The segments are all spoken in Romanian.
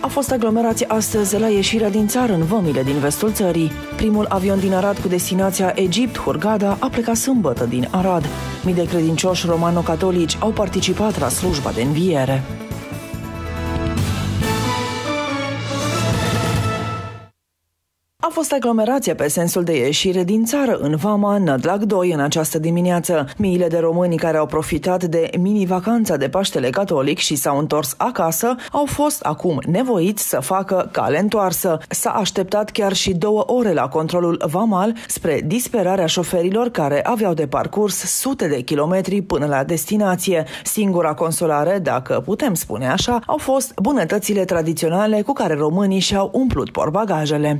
A fost aglomerație astăzi la ieșirea din țară în vămile din vestul țării. Primul avion din Arad cu destinația Egipt, Hurghada, a plecat sâmbătă din Arad. Mii de credincioși romano-catolici au participat la slujba de înviere. A fost aglomerație pe sensul de ieșire din țară în vama Nădlac 2 în această dimineață. Miile de români care au profitat de mini-vacanța de Paștele Catolic și s-au întors acasă au fost acum nevoiți să facă cale întoarsă. S-a așteptat chiar și 2 ore la controlul vamal spre disperarea șoferilor care aveau de parcurs sute de kilometri până la destinație. Singura consolare, dacă putem spune așa, au fost bunătățile tradiționale cu care românii și-au umplut portbagajele.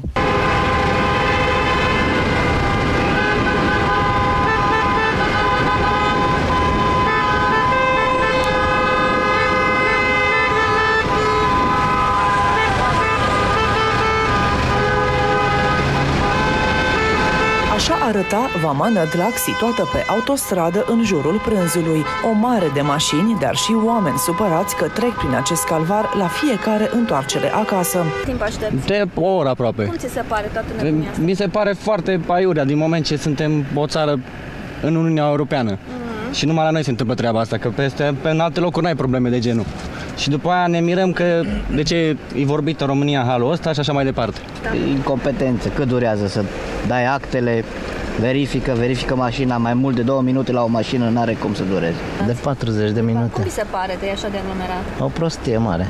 Așa arăta vama Nădlac, situată pe autostradă în jurul prânzului. O mare de mașini, dar și oameni supărați că trec prin acest calvar la fiecare întoarcere acasă. Timp aștepți? De o oră aproape. Cum ți se pare toată nebunia asta? Mi se pare foarte aiurea din moment ce suntem o țară în Uniunea Europeană. Și numai la noi se întâmplă treaba asta, că pe alte locuri n-ai probleme de genul. Și după aia ne mirăm că de ce e vorbit în România în halul ăsta și așa mai departe. Da. Incompetență, cât durează să dai actele, verifică mașina, mai mult de 2 minute la o mașină n-are cum să dureze. De 40 de minute. Cum vi se pare că e așa de aglomerat? O prostie mare.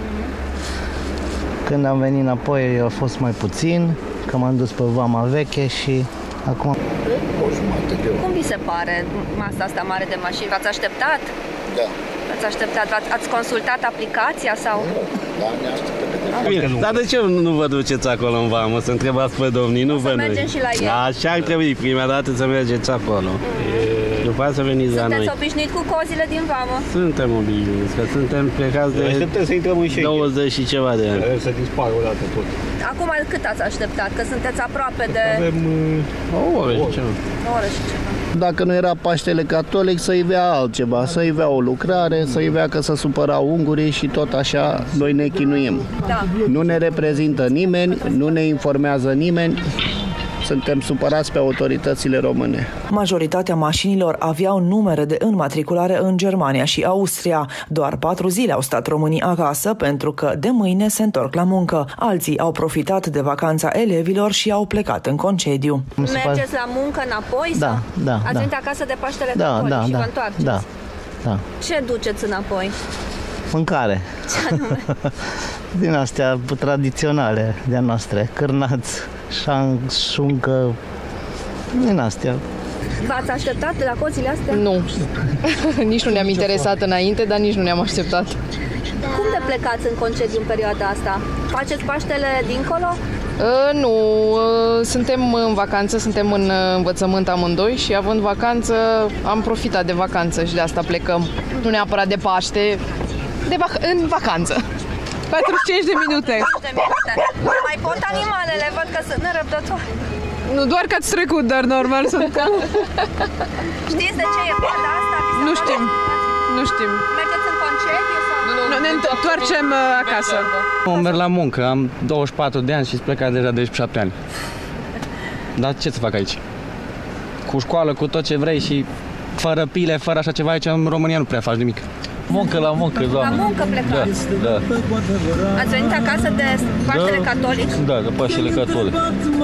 Când am venit înapoi a fost mai puțin, că m-am dus pe vama veche și acum... Cum vi se pare masa asta mare de mașini? V-ați așteptat? Da. V-ați așteptat? Ați consultat aplicația sau? Nu, da, ne așteptăm. Bine, dar de ce nu vă duceți acolo în vamă, să întrebați pe domnii, nu vă noi? mergem și la el. Așa ar trebui, prima dată să mergeți acolo. După aceea să veniți la noi. Sunteți obișnuit cu cozile din vamă? Suntem obișnuiți, că suntem plecați de 20 și ceva de ani. Să dispară odată tot. Acum cât ați așteptat? Că sunteți aproape de... Avem O oră și ceva. O oră și ceva. Dacă nu era Paștele Catolic, să-i vea altceva, să-i vea o lucrare, să-i vea că să supărau ungurii și tot așa noi ne chinuim. Da. Nu ne reprezintă nimeni, nu ne informează nimeni, suntem supărați pe autoritățile române. Majoritatea mașinilor aveau numere de înmatriculare în Germania și Austria. Doar 4 zile au stat românii acasă pentru că de mâine se întorc la muncă. Alții au profitat de vacanța elevilor și au plecat în concediu. Mergeți la muncă înapoi? Da, sau? da. Ați venit acasă de Paștele Catolic și vă întoarceți? Da. Ce duceți înapoi? Mâncare. Ce anume? Din astea tradiționale de-a noastre, cârnați, șuncă, din astea. V-ați așteptat la cozile astea? Nu. Nici nu ne-am interesat înainte, dar nici nu ne-am așteptat. Cum de plecați în concediu în perioada asta? Faceți Paștele dincolo? Nu, suntem în vacanță, suntem în învățământ amândoi și având vacanță am profitat de vacanță și de asta plecăm. Nu neapărat de Paște, în vacanță. 45 de minute. Mai pot animalele, văd că sunt nerăbdători. Nu doar că ați trecut, dar normal sunt ca... Știți de ce e perioada asta? Nu știm. Mergeți în concediu sau? Nu, ne întoarcem acasă. Eu merg la muncă, am 24 de ani și sunt plecat deja de 17 ani. Dar ce să fac aici? Cu școală, cu tot ce vrei și fără pile, fără așa ceva, aici în România nu prea faci nimic. Muncă la muncă, doamne. La muncă plecați? Da. Ați venit acasă de Paștele Catolic? Da, de Paștele Catolic.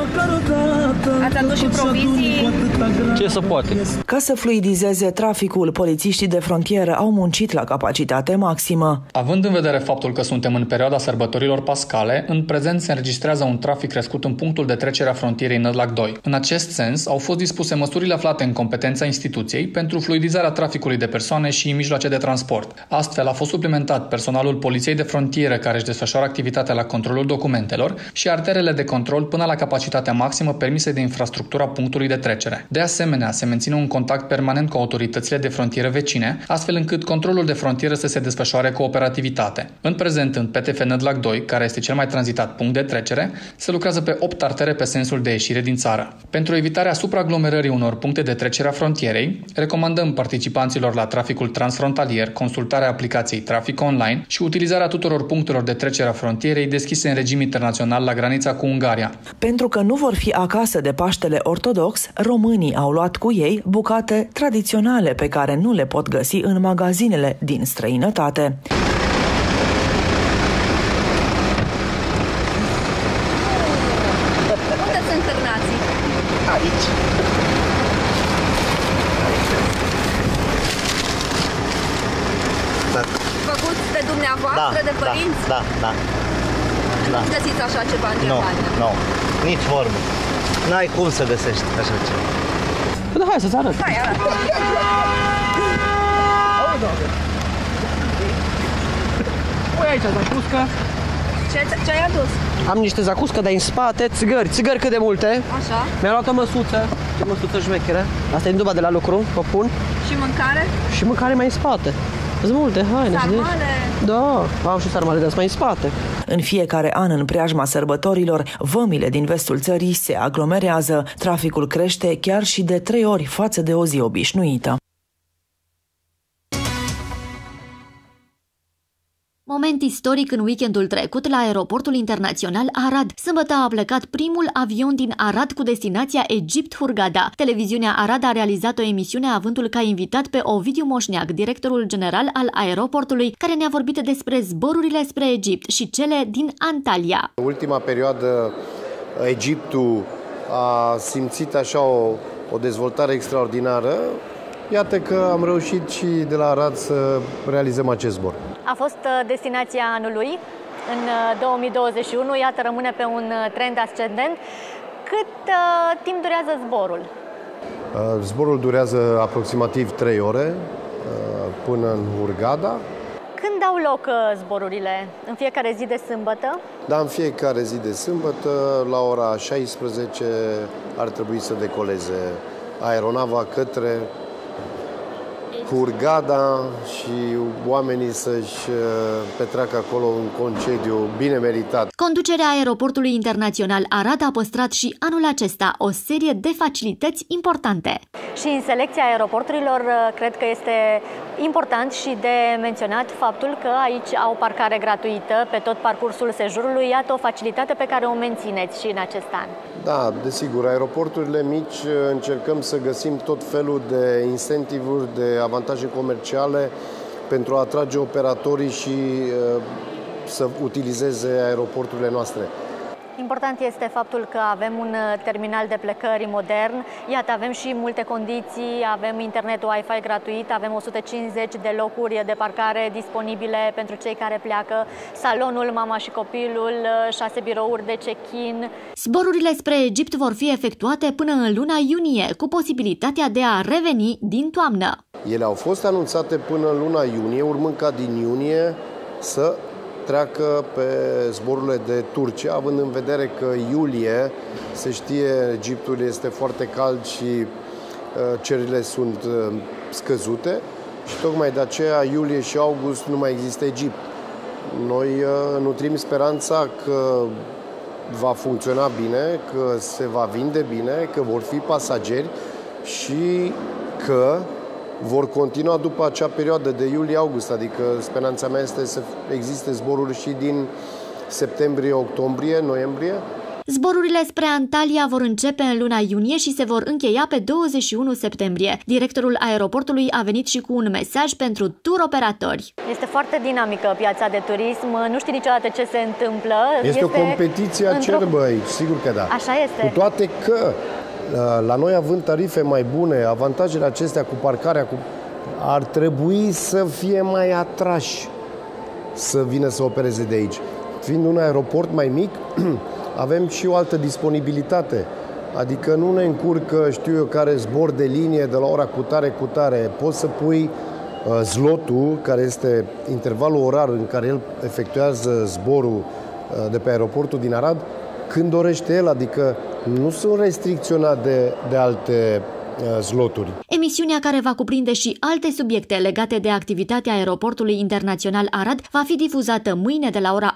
Ați adus și provizii? Ce se poate? Ca să fluidizeze traficul, polițiștii de frontieră au muncit la capacitate maximă. Având în vedere faptul că suntem în perioada sărbătorilor pascale, în prezent se înregistrează un trafic crescut în punctul de trecere a frontierei Nădlac 2. În acest sens, au fost dispuse măsurile aflate în competența instituției pentru fluidizarea traficului de persoane și mijloace de transport. Astfel, a fost suplimentat personalul Poliției de Frontieră care își desfășoară activitatea la controlul documentelor și arterele de control până la capacitatea maximă permisă de infrastructura punctului de trecere. De asemenea, se menține un contact permanent cu autoritățile de frontieră vecine, astfel încât controlul de frontieră să se desfășoare cu operativitate. În prezent, în PTF Nădlac 2, care este cel mai tranzitat punct de trecere, se lucrează pe 8 artere pe sensul de ieșire din țară. Pentru evitarea supraaglomerării unor puncte de trecere a frontierei, recomandăm participanților la traficul transfrontalier consultați consultarea aplicației Trafic Online și utilizarea tuturor punctelor de trecere a frontierei deschise în regim internațional la granița cu Ungaria. Pentru că nu vor fi acasă de Paștele ortodox, românii au luat cu ei bucate tradiționale pe care nu le pot găsi în magazinele din străinătate. Unde sunt cârnații? Aici. Făcuți de dumneavoastră, de părinți? Da. Nu găsiți așa ceva în Germania? Nu, nici vorbă. N-ai cum să găsești așa ceva. Da, hai să-ți arăt. Hai, arată. Pui aici zacuscă. Ce ai adus? Am niște zacuscă, dar în spate, țigări cât de multe. Așa. Mi-am luat o măsuță, ce măsuță șmecheră. Asta e în duba de la lucru, o pun. Și mâncare? Și mâncare mai în spate. Sunt multe haine. Sarmale? Da, am și sarmale, dar mai în spate. În fiecare an, în preajma sărbătorilor, vămile din vestul țării se aglomerează. Traficul crește chiar și de 3 ori față de o zi obișnuită. Moment istoric în weekendul trecut la aeroportul internațional Arad. Sâmbătă a plecat primul avion din Arad cu destinația Egipt-Hurghada. Televiziunea Arad a realizat o emisiune avându-l ca invitat pe Ovidiu Moșneac, directorul general al aeroportului, care ne-a vorbit despre zborurile spre Egipt și cele din Antalya. În ultima perioadă, Egiptul a simțit așa o dezvoltare extraordinară. Iată că am reușit și de la Arad să realizăm acest zbor. A fost destinația anului în 2021, iată rămâne pe un trend ascendent. Cât timp durează zborul? Zborul durează aproximativ 3 ore până în Hurghada. Când au loc zborurile? În fiecare zi de sâmbătă? Da, în fiecare zi de sâmbătă, la ora 16, ar trebui să decoleze aeronava către Hurghada și oamenii să-și petreacă acolo un concediu bine meritat. Conducerea aeroportului internațional Arad a păstrat și anul acesta o serie de facilități importante. Și în selecția aeroporturilor cred că este important și de menționat faptul că aici au parcare gratuită pe tot parcursul sejurului. Iată o facilitate pe care o mențineți și în acest an. Da, desigur, aeroporturile mici încercăm să găsim tot felul de incentive-uri, de avantaje comerciale pentru a atrage operatorii și să utilizeze aeroporturile noastre. Important este faptul că avem un terminal de plecări modern. Iată, avem și multe condiții, avem internet Wi-Fi gratuit, avem 150 de locuri de parcare disponibile pentru cei care pleacă, salonul mama și copilul, 6 birouri de check-in. Zborurile spre Egipt vor fi efectuate până în luna iunie, cu posibilitatea de a reveni din toamnă. Ele au fost anunțate până în luna iunie, urmând ca din iunie să treacă pe zborurile de Turcia, având în vedere că iulie, se știe, Egiptul este foarte cald și cererile sunt scăzute și tocmai de aceea iulie și august nu mai există Egipt. Noi nutrim speranța că va funcționa bine, că se va vinde bine, că vor fi pasageri și că vor continua după acea perioadă de iulie-august, adică speranța mea este să existe zboruri și din septembrie, octombrie, noiembrie. Zborurile spre Antalya vor începe în luna iunie și se vor încheia pe 21 septembrie. Directorul aeroportului a venit și cu un mesaj pentru tur-operatori. Este foarte dinamică piața de turism, nu știi niciodată ce se întâmplă. Este o competiție acerbă aici, sigur că da. Așa este. Cu toate că la noi, având tarife mai bune, avantajele acestea cu parcarea, ar trebui să fie mai atrași să vină să opereze de aici. Fiind un aeroport mai mic, avem și o altă disponibilitate. Adică nu ne încurcă, știu eu, care zbor de linie de la ora cu tare. Poți să pui slotul, care este intervalul orar în care el efectuează zborul de pe aeroportul din Arad, când dorește el, adică nu sunt restricționat de alte sloturi. Emisiunea, care va cuprinde și alte subiecte legate de activitatea aeroportului internațional Arad, va fi difuzată mâine de la ora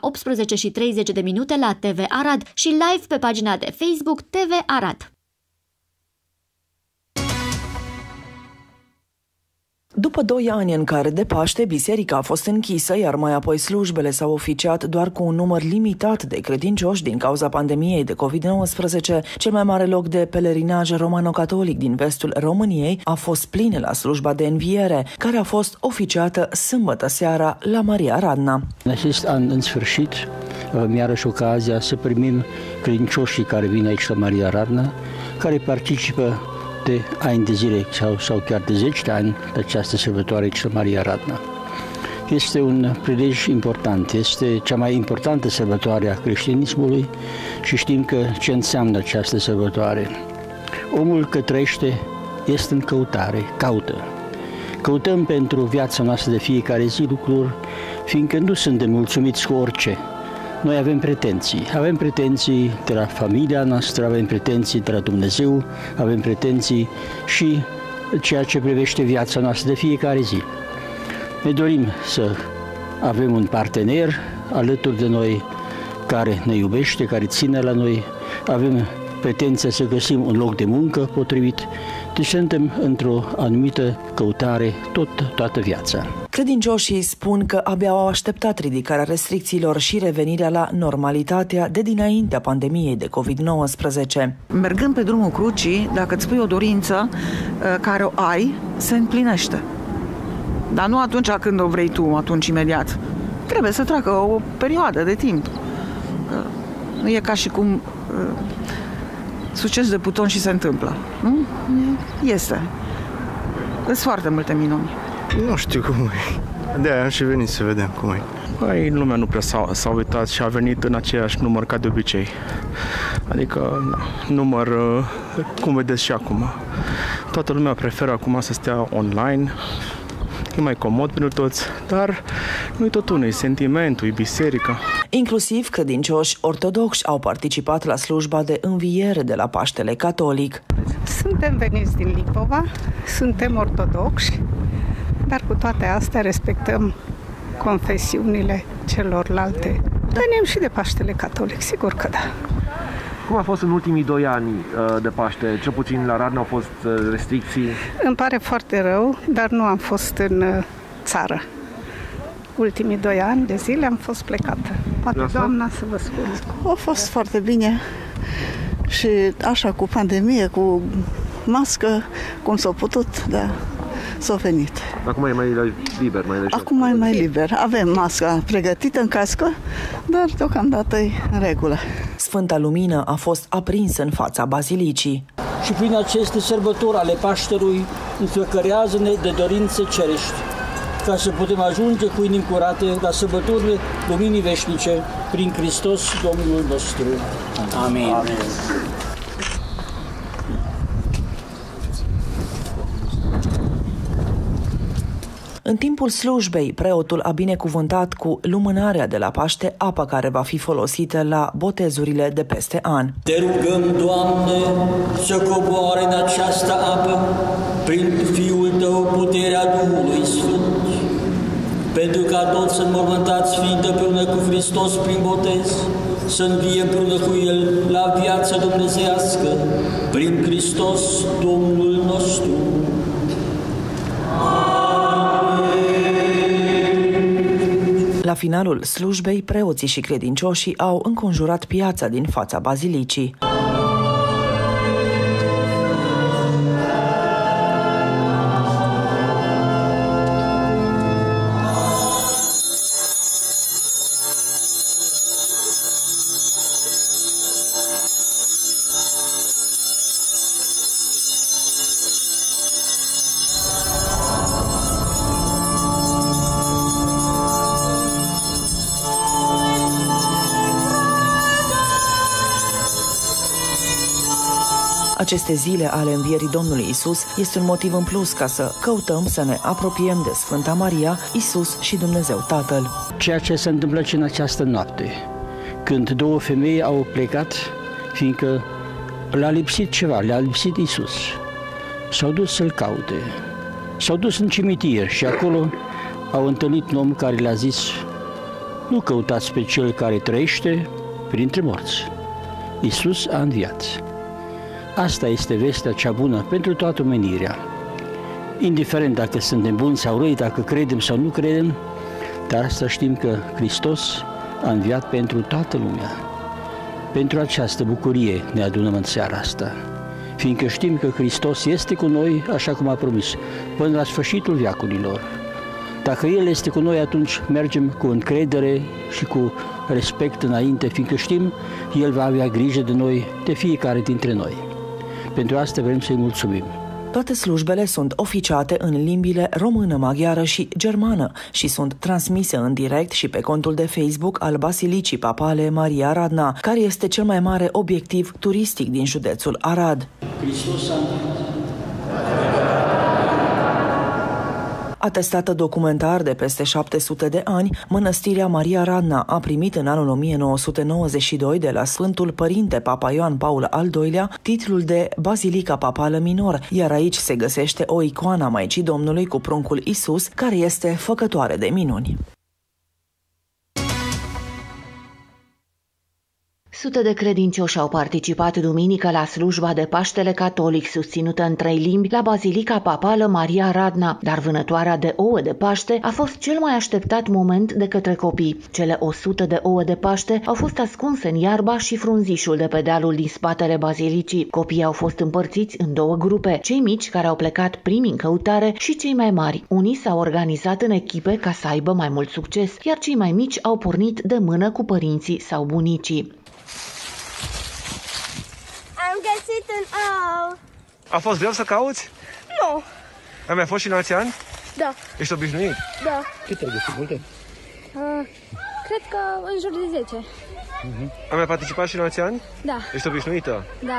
18:30 la TV Arad și live pe pagina de Facebook TV Arad. După 2 ani în care de Paște biserica a fost închisă, iar mai apoi slujbele s-au oficiat doar cu un număr limitat de credincioși din cauza pandemiei de COVID-19, cel mai mare loc de pelerinaj romano-catolic din vestul României a fost plin la slujba de înviere, care a fost oficiată sâmbătă seara la Maria Radna. În acest an, în sfârșit, avem iarăși ocazia să primim credincioșii care vin aici la Maria Radna, care participă de ani de zile sau chiar de 10 de ani de această sărbătoare aici la Maria Radna. Este un prilej important, este cea mai importantă sărbătoare a creștinismului și știm că ce înseamnă această sărbătoare. Omul că trăiește este în căutare, caută. Căutăm pentru viața noastră de fiecare zi lucruri, fiindcă nu suntem mulțumiți cu orice. Noi avem pretenții de la familia noastră, avem pretenții de la Dumnezeu, avem pretenții și ceea ce privește viața noastră de fiecare zi. Ne dorim să avem un partener alături de noi care ne iubește, care ține la noi, avem pretenția să găsim un loc de muncă potrivit, deci suntem într-o anumită căutare toată viața. Credincioșii spun că abia au așteptat ridicarea restricțiilor și revenirea la normalitatea de dinaintea pandemiei de COVID-19. Mergând pe drumul crucii, dacă îți pui o dorință care o ai, se împlinește. Dar nu atunci când o vrei tu, atunci imediat. Trebuie să treacă o perioadă de timp. Nu e ca și cum succes de buton și se întâmplă. Nu? Este. Sunt foarte multe minuni. Nu știu cum e. De-aia am și venit să vedem cum e. Păi, lumea nu prea s-a uitat și a venit în aceeași număr ca de obicei. Adică, număr, cum vedeți și acum. Toată lumea preferă acum să stea online. E mai comod pentru toți, dar nu-i tot unul, e sentimentul, e biserica. Inclusiv credincioși ortodoxi au participat la slujba de înviere de la Paștele Catolic. Suntem veniți din Lipova, suntem ortodoxi, dar cu toate astea respectăm confesiunile celorlalte. Venim și de Paștele Catolic, sigur că da. Cum a fost în ultimii 2 ani de Paște? Cel puțin la Radna au fost restricții? Îmi pare foarte rău, dar nu am fost în țară. Ultimii 2 ani de zile am fost plecată. Poate doamna să vă spun. A fost foarte bine și așa cu pandemie, cu mască, cum s-a putut, da, s-a venit. Acum e mai liber, mai lejer. Acum e mai liber. Avem masca pregătită în cască, dar deocamdată e în regulă. Sfânta Lumină a fost aprinsă în fața bazilicii. Și prin aceste sărbători ale Paștelui înflăcărează-ne de dorințe cerești, ca să putem ajunge cu inimi curate la sărbătorile Luminii Veșnice, prin Hristos Domnul nostru. Amin. Amin. În timpul slujbei, preotul a binecuvântat cu lumânarea de la Paște apa care va fi folosită la botezurile de peste an. Te rugăm, Doamne, să coboare în această apă, prin Fiul Tău, puterea Duhului Sfânt, pentru ca toți să înmormântați fiind împreună cu Hristos prin botez, să învie împreună cu El la viața dumnezeiască, prin Hristos Domnul nostru. La finalul slujbei, preoții și credincioșii au înconjurat piața din fața bazilicii. Aceste zile ale învierii Domnului Isus este un motiv în plus ca să căutăm să ne apropiem de Sfânta Maria, Isus și Dumnezeu Tatăl. Ceea ce se întâmplă și în această noapte, când 2 femei au plecat, fiindcă le-a lipsit ceva, le-a lipsit Isus. S-au dus să-L caute. S-au dus în cimitir și acolo au întâlnit un om care le-a zis: nu căutați pe Cel care trăiește printre morți. Isus a înviat. Asta este vestea cea bună pentru toată omenirea. indiferent dacă suntem buni sau răi, dacă credem sau nu credem, dar să știm că Hristos a înviat pentru toată lumea. Pentru această bucurie ne adunăm în seara asta, fiindcă știm că Hristos este cu noi, așa cum a promis, până la sfârșitul veacurilor. Dacă El este cu noi, atunci mergem cu încredere și cu respect înainte, fiindcă știm, El va avea grijă de noi, de fiecare dintre noi. Pentru asta vrem să-i mulțumim. Toate slujbele sunt oficiate în limbile română, maghiară și germană și sunt transmise în direct și pe contul de Facebook al Basilicii Papale Maria Radna, care este cel mai mare obiectiv turistic din județul Arad. Hristos a Atestată documentar de peste 700 de ani, mănăstirea Maria Radna a primit în anul 1992 de la Sfântul Părinte Papa Ioan Paul al II-lea titlul de Bazilica Papală Minor, iar aici se găsește o icoană a Maicii Domnului cu pruncul Isus, care este făcătoare de minuni. Sute de credincioși au participat duminică la slujba de Paștele Catolic susținută în 3 limbi la Bazilica Papală Maria Radna, dar vânătoarea de ouă de Paște a fost cel mai așteptat moment de către copii. Cele 100 de ouă de Paște au fost ascunse în iarba și frunzișul de pe dealul din spatele bazilicii. Copiii au fost împărțiți în 2 grupe, cei mici care au plecat primi în căutare și cei mai mari. Unii s-au organizat în echipe ca să aibă mai mult succes, iar cei mai mici au pornit de mână cu părinții sau bunicii. Am găsit un ou. A fost greu să cauți? Nu. Ai mai fost și în alți ani? Da. Ești obișnuit? Da. Cât ai găsit? Multe? Cred că în jur de 10. Ai mai participat și în alți ani? Da. Ești obișnuită? Da.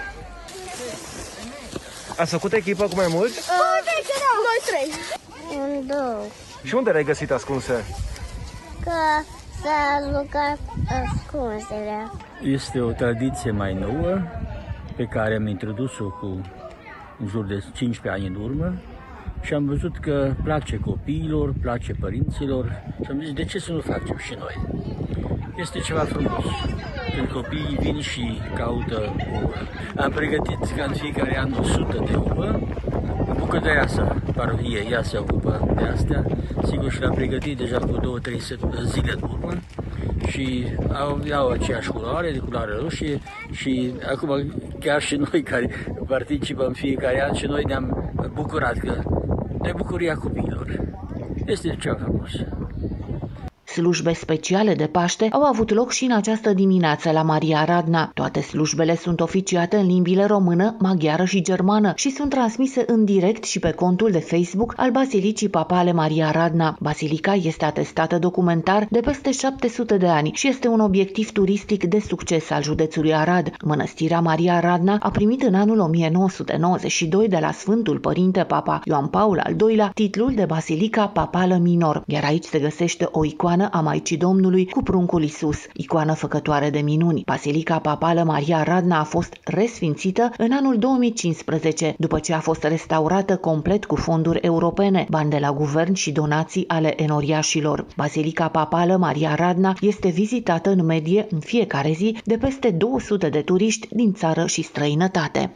Ați făcut echipă cu mai mulți? Noi 3. Un, 2. Și unde le-ai găsit ascunse? Că s-a jucat ascunsele. Este o tradiție mai nouă pe care am introdus-o cu în jur de 15 ani în urmă și am văzut că place copiilor, place părinților și am zis de ce să nu facem și noi. Este ceva frumos. Când copiii vin și caută ouă. Am pregătit ca în fiecare an 100 de ouă. Bucătăria sa, parohie, ea se ocupă de astea. Sigur și l-a pregătit deja cu 2-3 zile în urmă. Și au aceeași culoare, de culoare roșie și acum chiar și noi care participăm fiecare an și noi ne-am bucurat de bucuria copiilor. Este ceva frumos. Slujbe speciale de Paște au avut loc și în această dimineață la Maria Radna. Toate slujbele sunt oficiate în limbile română, maghiară și germană și sunt transmise în direct și pe contul de Facebook al Bazilicii Papale Maria Radna. Bazilica este atestată documentar de peste 700 de ani și este un obiectiv turistic de succes al județului Arad. Mănăstirea Maria Radna a primit în anul 1992 de la Sfântul Părinte Papa Ioan Paul al II-lea titlul de Bazilica Papală Minor, iar aici se găsește o icoană a Maicii Domnului cu pruncul Isus, icoană făcătoare de minuni. Bazilica Papală Maria Radna a fost resfințită în anul 2015, după ce a fost restaurată complet cu fonduri europene, bani de la guvern și donații ale enoriașilor. Bazilica Papală Maria Radna este vizitată în medie în fiecare zi de peste 200 de turiști din țară și străinătate.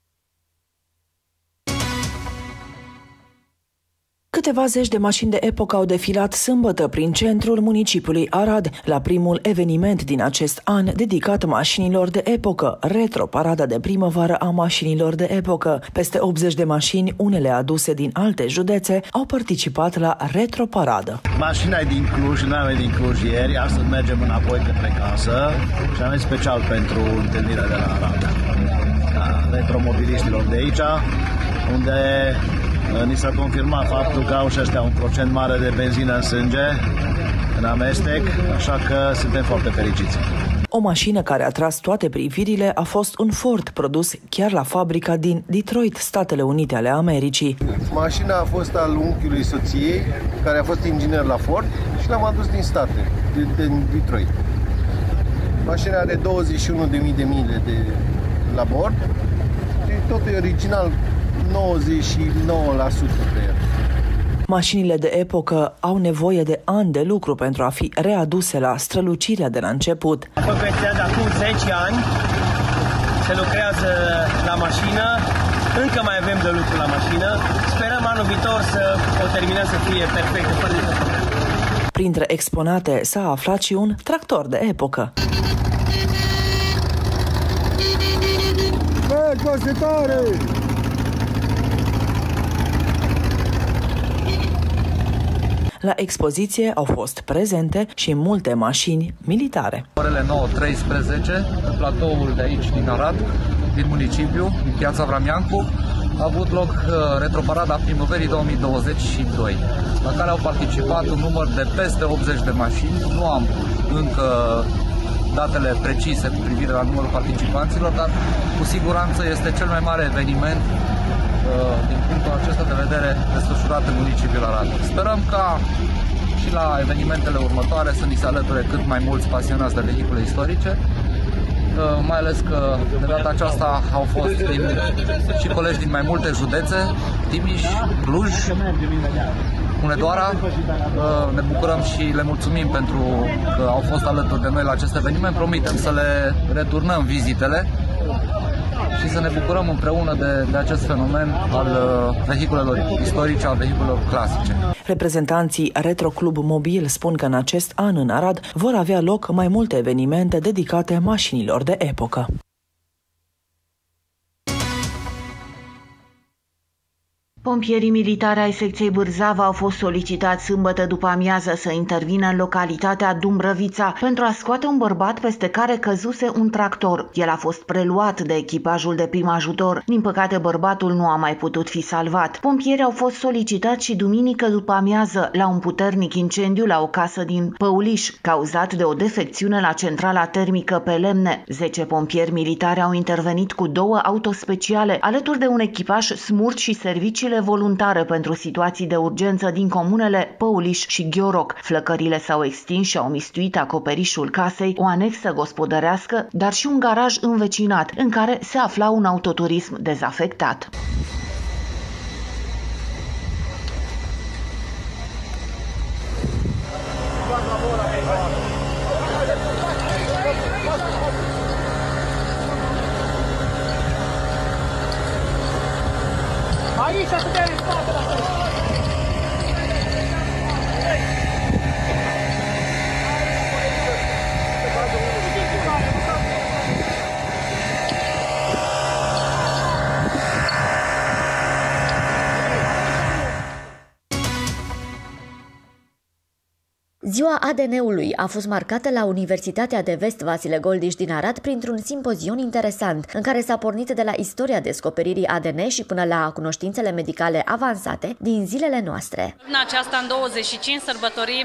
Câteva zeci de mașini de epocă au defilat sâmbătă prin centrul municipiului Arad, la primul eveniment din acest an dedicat mașinilor de epocă, Retro, parada de primăvară a mașinilor de epocă. Peste 80 de mașini, unele aduse din alte județe, au participat la Retro Paradă. Mașina e din Cluj, noi am din Cluj ieri, astăzi mergem înapoi către casă și am venit special pentru întâlnirea de la Arad. Retromobiliștilor de aici, unde ni s-a confirmat faptul că au și ăștia un procent mare de benzină în sânge, în amestec, așa că suntem foarte fericiți. O mașină care a tras toate privirile a fost un Ford produs chiar la fabrica din Detroit, Statele Unite ale Americii. Mașina a fost al unchiului soției, care a fost inginer la Ford și l-am adus din state, din Detroit. Mașina are 21.000 de mile la bord și totul e original, 99% pe el. Mașinile de epocă au nevoie de ani de lucru pentru a fi readuse la strălucirea de la început. A fost creat acum 10 ani, se lucrează la mașină, încă mai avem de lucru la mașină. Sperăm anul anul viitor să o terminăm să fie perfectă, fără nicio problemă. Printre exponate s-a aflat și un tractor de epocă. La expoziție au fost prezente și multe mașini militare. Orele 9:13, pe platoul de aici din Arad, din municipiu, din piața Vramiancu, a avut loc retroparada primăverii 2022, la care au participat un număr de peste 80 de mașini. Nu am încă datele precise cu privire la numărul participanților, dar cu siguranță este cel mai mare eveniment din punctul acesta de vedere desfășurat în municipiul Arad. Sperăm ca și la evenimentele următoare să ni se alăture cât mai mulți pasionați de vehicule istorice, mai ales că de data aceasta au fost și colegi din mai multe județe, Timiș, Cluj, Hunedoara. Ne bucurăm și le mulțumim pentru că au fost alături de noi la acest eveniment. Promitem să le returnăm vizitele și să ne bucurăm împreună de acest fenomen al vehiculelor istorice, al vehiculelor clasice. Reprezentanții Retro Club Mobil spun că în acest an în Arad vor avea loc mai multe evenimente dedicate mașinilor de epocă. Pompierii militari ai secției Bârzava au fost solicitați sâmbătă după amiază să intervină în localitatea Dumbrăvița pentru a scoate un bărbat peste care căzuse un tractor. El a fost preluat de echipajul de prim ajutor. Din păcate, bărbatul nu a mai putut fi salvat. Pompierii au fost solicitați și duminică după amiază la un puternic incendiu la o casă din Păuliș, cauzat de o defecțiune la centrala termică pe lemne. 10 pompieri militari au intervenit cu 2 autospeciale, alături de un echipaj smurt și serviciile voluntare pentru situații de urgență din comunele Păuliș și Gheoroc. Flăcările s-au extins și au mistuit acoperișul casei, o anexă gospodărească, dar și un garaj învecinat, în care se afla un autoturism dezafectat. Aici, suntem în spate la sus. Ziua ADN-ului a fost marcată la Universitatea de Vest Vasile Goldiș din Arad printr-un simpozion interesant, în care s-a pornit de la istoria descoperirii ADN și până la cunoștințele medicale avansate din zilele noastre. În aceasta, în 25, sărbătorim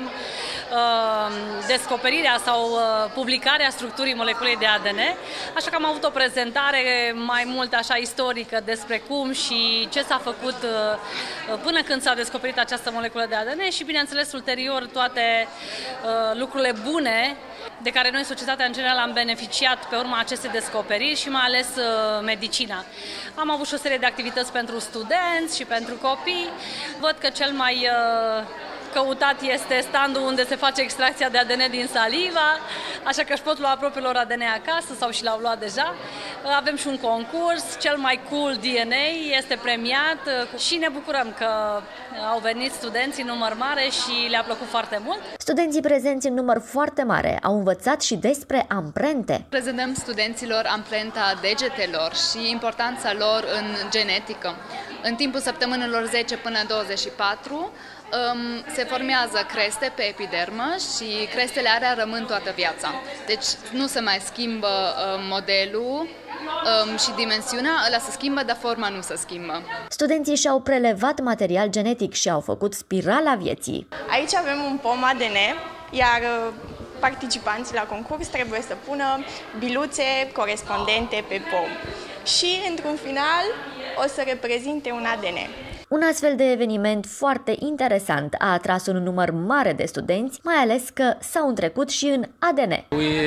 descoperirea sau publicarea structurii moleculei de ADN, așa că am avut o prezentare mai mult așa istorică despre cum și ce s-a făcut până când s-a descoperit această moleculă de ADN și, bineînțeles, ulterior toate lucrurile bune de care noi, societatea în general, am beneficiat pe urma acestei descoperiri și mai ales medicina. Am avut și o serie de activități pentru studenți și pentru copii. Văd că cel mai căutat este standul unde se face extracția de ADN din saliva, așa că își pot lua propriilor ADN acasă sau și l-au luat deja. Avem și un concurs, cel mai cool DNA este premiat și ne bucurăm că au venit studenți în număr mare și le-a plăcut foarte mult. Studenții prezenți în număr foarte mare au învățat și despre amprente. Prezentăm studenților amprenta degetelor și importanța lor în genetică. În timpul săptămânilor 10 până 24 se formează creste pe epidermă și crestele alea rămân toată viața. Deci nu se mai schimbă modelul și dimensiunea, ăla se schimbă, dar forma nu se schimbă. Studenții și-au prelevat material genetic și au făcut spirala vieții. Aici avem un pom ADN, iar participanții la concurs trebuie să pună biluțe corespondente pe pom. Și, într-un final, o să reprezinte un ADN. Un astfel de eveniment foarte interesant a atras un număr mare de studenți, mai ales că s-au întrecut și în ADN.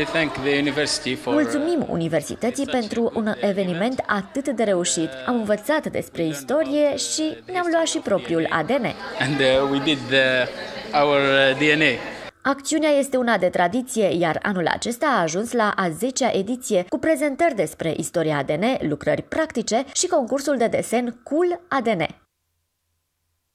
Mulțumim universității pentru un eveniment atât de reușit. Am învățat despre istorie și ne-am luat și propriul ADN. Acțiunea este una de tradiție, iar anul acesta a ajuns la a 10-a ediție, cu prezentări despre istoria ADN, lucrări practice și concursul de desen Cool ADN.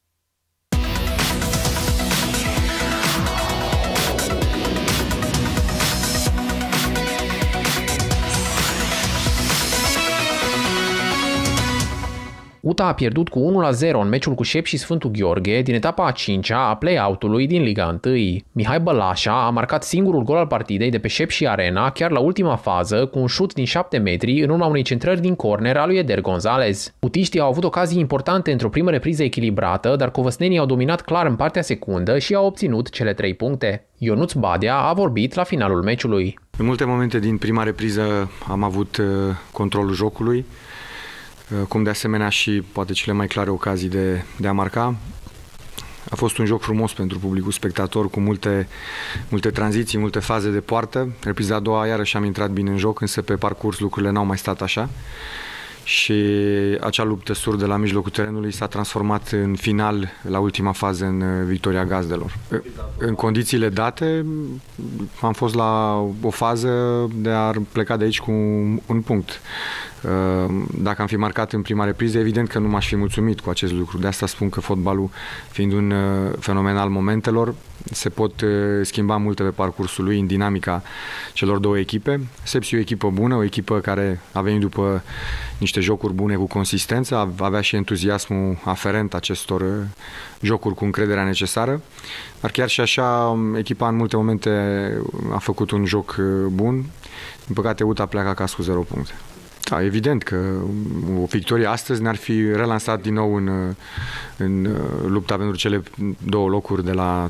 UTA a pierdut cu 1-0 în meciul cu Șep și Sfântul Gheorghe din etapa a 5-a a play-out-ului din Liga 1. Mihai Bălașa a marcat singurul gol al partidei de pe Șep și Arena chiar la ultima fază cu un șut din 7 metri în urma unei centrări din corner a lui Eder Gonzalez. Utiștii au avut ocazii importante într-o primă repriză echilibrată, dar covăsnenii au dominat clar în partea secundă și au obținut cele 3 puncte. Ionuț Badea a vorbit la finalul meciului. În multe momente din prima repriză am avut controlul jocului, cum de asemenea și poate cele mai clare ocazii de a marca. A fost un joc frumos pentru publicul spectator, cu multe tranziții, multe faze de poartă. Repriza a doua iarăși am intrat bine în joc, însă pe parcurs lucrurile n-au mai stat așa. Și acea luptă surdă la mijlocul terenului s-a transformat în final, la ultima fază, în victoria gazdelor. În condițiile date am fost la o fază de a pleca de aici cu un punct. Dacă am fi marcat în prima repriză, evident că nu m-aș fi mulțumit cu acest lucru. De asta spun că fotbalul, fiind un fenomen al momentelor, se pot schimba multe pe parcursul lui în dinamica celor două echipe. Sepsi e o echipă bună, o echipă care a venit după niște jocuri bune cu consistență, avea și entuziasmul aferent acestor jocuri cu încrederea necesară, dar chiar și așa echipa în multe momente a făcut un joc bun. Din păcate UTA pleacă acasă cu 0 puncte. Da, evident că o victorie astăzi ne-ar fi relansat din nou în lupta pentru cele 2 locuri de la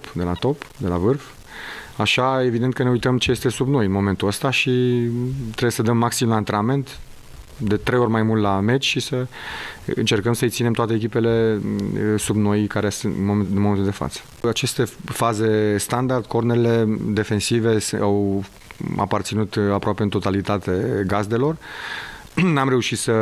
vârf. Așa, evident că ne uităm ce este sub noi în momentul ăsta și trebuie să dăm maxim la antrenament, de 3 ori mai mult la meci și să încercăm să-i ținem toate echipele sub noi care sunt în momentul de față. Aceste faze standard, cornerele defensive au aparținut aproape în totalitate gazdelor. N-am reușit să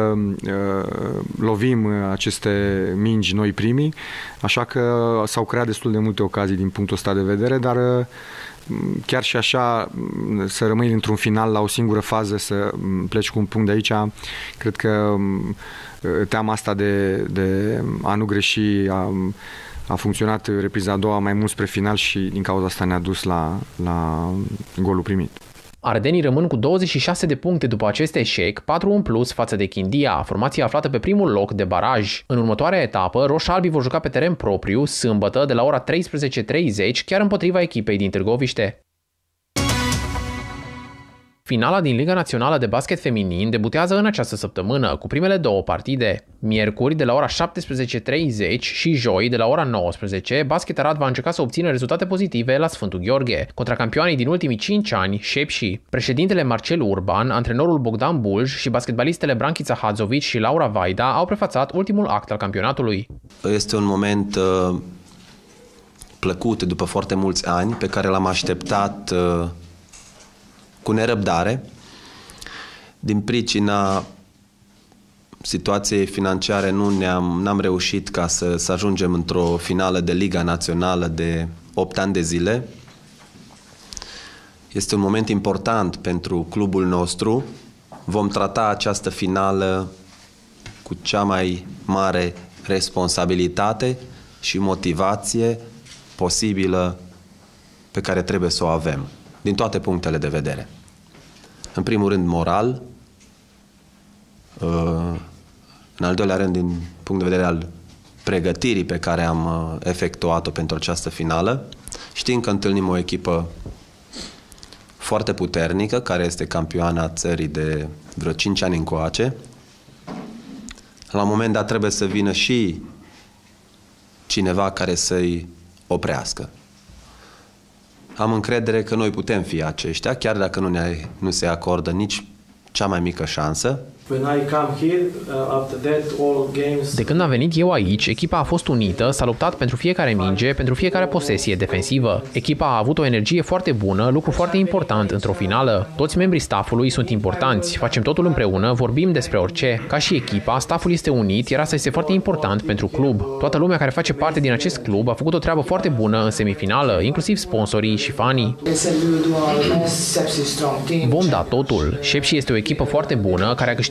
lovim aceste mingi noi primii, așa că s-au creat destul de multe ocazii din punctul ăsta de vedere, dar chiar și așa să rămâi într-un final la o singură fază, să pleci cu un punct de aici, cred că teama asta de a nu greși a funcționat repriza a doua mai mult spre final și din cauza asta ne-a dus la golul primit. Ardenii rămân cu 26 de puncte după acest eșec, 4 în plus față de Chindia, formația aflată pe primul loc de baraj. În următoarea etapă, roșalbii vor juca pe teren propriu, sâmbătă, de la ora 13:30, chiar împotriva echipei din Târgoviște. Finala din Liga Națională de Basket Feminin debutează în această săptămână, cu primele 2 partide. Miercuri, de la ora 17:30 și joi, de la ora 19, Basket Arad va încerca să obțină rezultate pozitive la Sfântul Gheorghe, contra campioanii din ultimii 5 ani, Șepși. Președintele Marcel Urban, antrenorul Bogdan Bulj și basketbalistele Branchița Hadzovici și Laura Vaida au prefațat ultimul act al campionatului. Este un moment plăcut după foarte mulți ani, pe care l-am așteptat cu nerăbdare. Din pricina situației financiare n-am reușit ca să ajungem într-o finală de Liga Națională de 8 ani de zile. Este un moment important pentru clubul nostru. Vom trata această finală cu cea mai mare responsabilitate și motivație posibilă pe care trebuie să o avem, din toate punctele de vedere. În primul rând moral, în al doilea rând din punct de vedere al pregătirii pe care am efectuat-o pentru această finală. Știm că întâlnim o echipă foarte puternică, care este campioana țării de vreo 5 ani încoace. La un moment dat trebuie să vină și cineva care să-i oprească. Am încredere că noi putem fi aceștia, chiar dacă nu se acordă nici cea mai mică șansă. De când am venit eu aici, echipa a fost unită, s-a luptat pentru fiecare minge, pentru fiecare posesie defensivă. Echipa a avut o energie foarte bună, lucru foarte important într-o finală. Toți membrii staffului sunt importanți, facem totul împreună, vorbim despre orice. Ca și echipa, stafful este unit, iar asta este foarte important pentru club. Toată lumea care face parte din acest club a făcut o treabă foarte bună în semifinală, inclusiv sponsorii și fanii. Vom da totul. Șepși este o echipă foarte bună, care a câștigat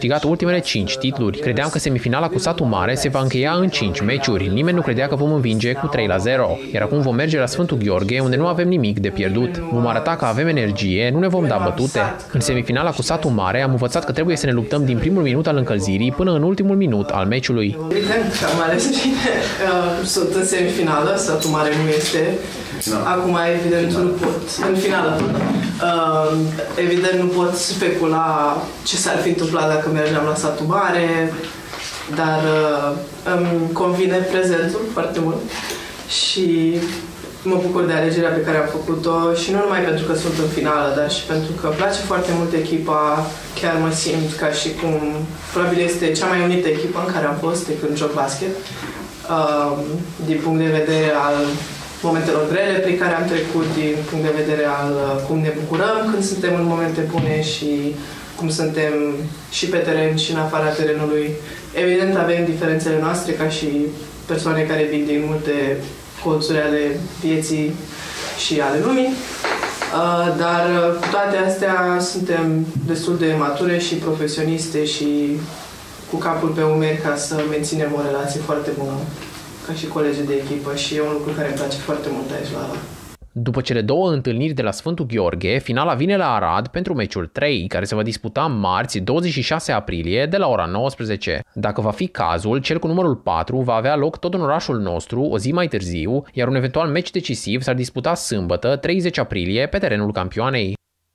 câștigat ultimele 5 titluri. Credeam că semifinala cu Satu Mare se va încheia în 5 meciuri. Nimeni nu credea că vom învinge cu 3-0. Iar acum vom merge la Sfântul Gheorghe, unde nu avem nimic de pierdut. Vom arăta că avem energie, nu ne vom da bătute. În semifinala cu Satu Mare am învățat că trebuie să ne luptăm din primul minut al încălzirii până în ultimul minut al meciului. Evident că am ales bine. Sunt în semifinală, Satu Mare nu este. Acum, evident, nu pot. În finală. Evident, nu pot specula ce s-ar fi întâmplat dacă mergeam la Satu Mare, dar îmi convine prezentul foarte mult și mă bucur de alegerea pe care am făcut-o și nu numai pentru că sunt în finală, dar și pentru că îmi place foarte mult echipa, chiar mă simt ca și cum probabil este cea mai unită echipă în care am fost de când joc basket, din punct de vedere al momentelor grele prin care am trecut, din punct de vedere al cum ne bucurăm când suntem în momente bune și cum suntem și pe teren și în afara terenului. Evident avem diferențele noastre ca și persoane care vin din multe colțuri ale vieții și ale lumii, dar cu toate astea suntem destul de mature și profesioniste și cu capul pe umeri ca să menținem o relație foarte bună ca și colegi de echipă și e un lucru care îmi place foarte mult aici la Arad. După cele 2 întâlniri de la Sfântul Gheorghe, finala vine la Arad pentru meciul 3, care se va disputa marți 26 aprilie de la ora 19. Dacă va fi cazul, cel cu numărul 4 va avea loc tot în orașul nostru o zi mai târziu, iar un eventual meci decisiv s-ar disputa sâmbătă 30 aprilie pe terenul campioanei.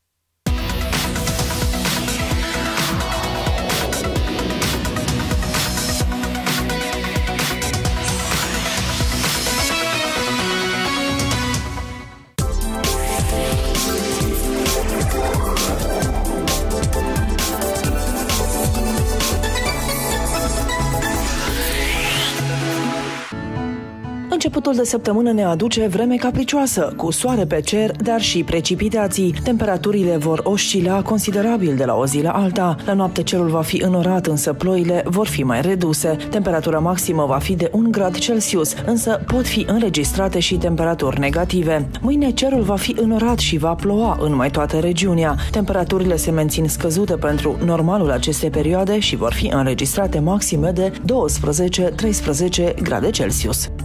Începutul de săptămână ne aduce vreme capricioasă, cu soare pe cer, dar și precipitații. Temperaturile vor oscila considerabil de la o zi la alta. La noapte cerul va fi înorat, însă ploile vor fi mai reduse. Temperatura maximă va fi de 1 grad Celsius, însă pot fi înregistrate și temperaturi negative. Mâine cerul va fi înorat și va ploua în mai toată regiunea. Temperaturile se mențin scăzute pentru normalul acestei perioade și vor fi înregistrate maxime de 12-13 grade Celsius.